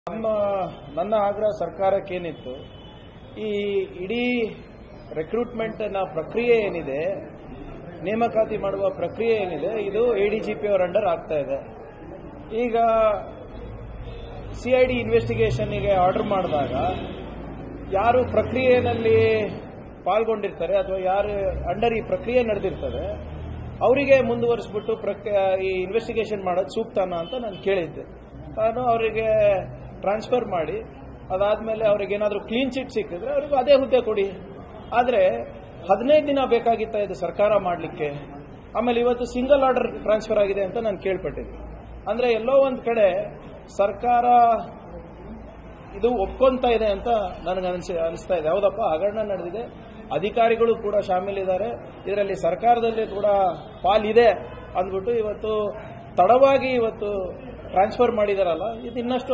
ನನ್ನ ಆಗ್ರಹ ಸರ್ಕಾರಕ್ಕೇನಿತ್ತು, ಈ ಇಡೀ ರಿಕ್ರೂಟ್ಮೆಂಟ್ ಪ್ರಕ್ರಿಯೆ ಏನಿದೆ, ನೇಮಕಾತಿ ಮಾಡುವ ಪ್ರಕ್ರಿಯೆ ಏನಿದೆ, ಇದು ಎಡಿಜಿಪಿ ಅವರ ಅಂಡರ್ ಆಗ್ತಾ ಇದೆ. ಈಗ ಸಿಐಡಿ ಇನ್ವೆಸ್ಟಿಗೇಷನ್ಗೆ ಆರ್ಡರ್ ಮಾಡಿದಾಗ ಯಾರು ಪ್ರಕ್ರಿಯೆಯಲ್ಲಿ ಪಾಲ್ಗೊಂಡಿರ್ತಾರೆ ಅಥವಾ ಯಾರು ಅಂಡರ್ ಈ ಪ್ರಕ್ರಿಯೆ ನಡೆದಿರ್ತದೆ ಅವರಿಗೆ ಮುಂದುವರಿಸ್ಬಿಟ್ಟು ಈ ಇನ್ವೆಸ್ಟಿಗೇಷನ್ ಮಾಡೋದು ಸೂಕ್ತನಾ ಅಂತ ನಾನು ಕೇಳಿದ್ದೆ. ನಾನು ಅವರಿಗೆ ಟ್ರಾನ್ಸ್ಫರ್ ಮಾಡಿ ಅದಾದ್ಮೇಲೆ ಅವ್ರಿಗೆ ಏನಾದರೂ ಕ್ಲೀನ್ ಚಿಟ್ ಸಿಕ್ಕಿದ್ರೆ ಅವ್ರಿಗೆ ಅದೇ ಹುದ್ದೆ ಕೊಡಿ. ಆದರೆ 15 ದಿನ ಬೇಕಾಗಿತ್ತ ಇದು ಸರ್ಕಾರ ಮಾಡಲಿಕ್ಕೆ. ಆಮೇಲೆ ಇವತ್ತು ಸಿಂಗಲ್ ಆರ್ಡರ್ ಟ್ರಾನ್ಸ್ಫರ್ ಆಗಿದೆ ಅಂತ ನಾನು ಕೇಳ್ಪಟ್ಟಿದ್ದೆ. ಅಂದ್ರೆ ಎಲ್ಲೋ ಒಂದು ಕಡೆ ಸರ್ಕಾರ ಇದು ಒಪ್ಕೊಂತ ಇದೆ ಅಂತ ನನಗೆ ಅನಿಸ್ತಾ ಇದೆ. ಹೌದಪ್ಪ, ಹಗರಣ ನಡೆದಿದೆ, ಅಧಿಕಾರಿಗಳು ಕೂಡ ಶಾಮೀಲಿದ್ದಾರೆ, ಇದರಲ್ಲಿ ಸರ್ಕಾರದಲ್ಲಿ ಕೂಡ ಪಾಲಿದೆ ಅಂದ್ಬಿಟ್ಟು ಇವತ್ತು ತಡವಾಗಿ ಇವತ್ತು ಟ್ರಾನ್ಸ್ಫರ್ ಮಾಡಿದಾರಲ್ಲ, ಇದು ಇನ್ನಷ್ಟು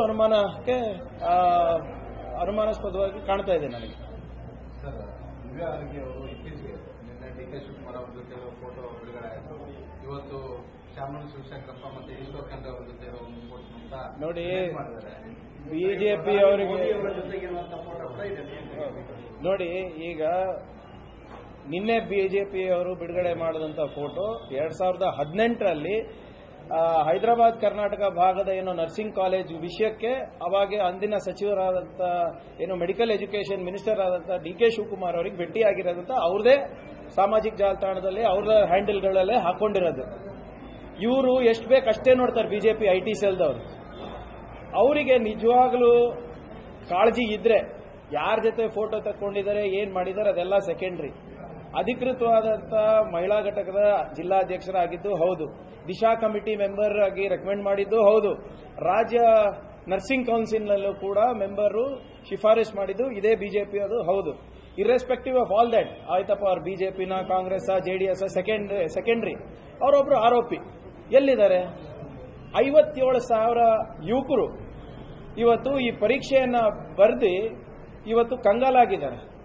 ಅನುಮಾನಾಸ್ಪದವಾಗಿ ಕಾಣ್ತಾ ಇದೆ ನನಗೆ. ಫೋಟೋ ಬಿಡುಗಡೆ ಆಯಿತು. ಇವತ್ತು ಶಾಮನೂರು ಶಿವಶಂಕರಪ್ಪ ಮತ್ತೆ ಈಶ್ವರ್ ಖಂಡ್ರೆ ಅವರ ಜೊತೆ ನೋಡಿ, ಬಿಜೆಪಿ ಅವರಿಗೆ ನೋಡಿ, ಈಗ ನಿನ್ನೆ ಬಿಜೆಪಿ ಅವರು ಬಿಡುಗಡೆ ಮಾಡಿದಂತ ಫೋಟೋ 2018ರಲ್ಲಿ ಹೈದರಾಬಾದ್ ಕರ್ನಾಟಕ ಭಾಗದ ಏನೋ ನರ್ಸಿಂಗ್ ಕಾಲೇಜ್ ವಿಷಯಕ್ಕೆ ಅವಾಗ ಅಂದಿನ ಸಚಿವರಾದಂಥ ಏನು ಮೆಡಿಕಲ್ ಎಜುಕೇಷನ್ ಮಿನಿಸ್ಟರ್ ಆದಂಥ DK ಶಿವಕುಮಾರ್ ಅವರಿಗೆ ಭೇಟಿಯಾಗಿರೋದಂತ ಅವ್ರದೇ ಸಾಮಾಜಿಕ ಜಾಲತಾಣದಲ್ಲಿ ಅವ್ರ ಹ್ಯಾಂಡಲ್ಗಳಲ್ಲೇ ಹಾಕೊಂಡಿರೋದು. ಇವರು ಎಷ್ಟು ಬೇಕು ಅಷ್ಟೇ ನೋಡ್ತಾರೆ ಬಿಜೆಪಿ IT ಸೆಲ್ದವರು. ಅವರಿಗೆ ನಿಜವಾಗ್ಲೂ ಕಾಳಜಿ ಇದ್ರೆ ಯಾರ ಜೊತೆ ಫೋಟೋ ತಕ್ಕೊಂಡಿದ್ದಾರೆ, ಏನ್ ಮಾಡಿದ್ದಾರೆ ಅದೆಲ್ಲ ಸೆಕೆಂಡ್ರಿ. ಅಧಿಕೃತವಾದಂಥ ಮಹಿಳಾ ಘಟಕದ ಜಿಲ್ಲಾಧ್ಯಕ್ಷರಾಗಿದ್ದು ಹೌದು, ದಿಶಾ ಕಮಿಟಿ ಮೆಂಬರ್ ಆಗಿ ರೆಕಮೆಂಡ್ ಮಾಡಿದ್ದು ಹೌದು, ರಾಜ್ಯ ನರ್ಸಿಂಗ್ ಕೌನ್ಸಿಲ್ನಲ್ಲೂ ಕೂಡ ಮೆಂಬರು ಶಿಫಾರಸ್ ಮಾಡಿದ್ದು ಇದೇ ಬಿಜೆಪಿ ಅದು ಹೌದು. ಇರ್ರೆಸ್ಪೆಕ್ಟಿವ್ ಆಫ್ ಆಲ್ ದಟ್, ಆಯ್ತಪ್ಪ ಅವ್ರ ಬಿಜೆಪಿನ ಕಾಂಗ್ರೆಸ್ JDS ಸೆಕೆಂಡ್ರಿ, ಅವರೊಬ್ರು ಆರೋಪಿ ಎಲ್ಲಿದ್ದಾರೆ? 57,000 ಯುವಕರು ಇವತ್ತು ಈ ಪರೀಕ್ಷೆಯನ್ನ ಬರೆದು ಇವತ್ತು ಕಂಗಾಲಾಗಿದ್ದಾರೆ.